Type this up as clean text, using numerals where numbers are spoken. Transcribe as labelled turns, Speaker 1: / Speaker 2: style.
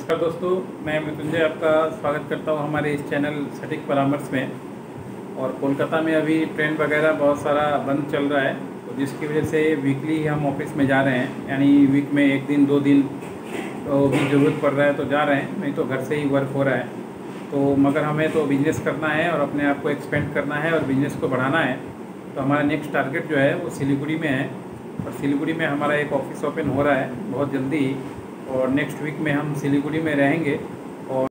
Speaker 1: नमस्कार दोस्तों, मैं मृत्युंजय आपका स्वागत करता हूं हमारे इस चैनल सटीक परामर्श में। और कोलकाता में अभी ट्रेन वगैरह बहुत सारा बंद चल रहा है, तो जिसकी वजह से वीकली हम ऑफिस में जा रहे हैं, यानी वीक में एक दिन दो दिन तो भी ज़रूरत पड़ रहा है तो जा रहे हैं, नहीं तो घर से ही वर्क हो रहा है। तो मगर हमें तो बिज़नेस करना है और अपने आप को एक्सपेंड करना है और बिज़नेस को बढ़ाना है। तो हमारा नेक्स्ट टारगेट जो है वो सिलीगुड़ी में है, और सिलीगुड़ी में हमारा एक ऑफिस ओपन हो रहा है बहुत जल्दी ही। और नेक्स्ट वीक में हम सिलीगुड़ी में रहेंगे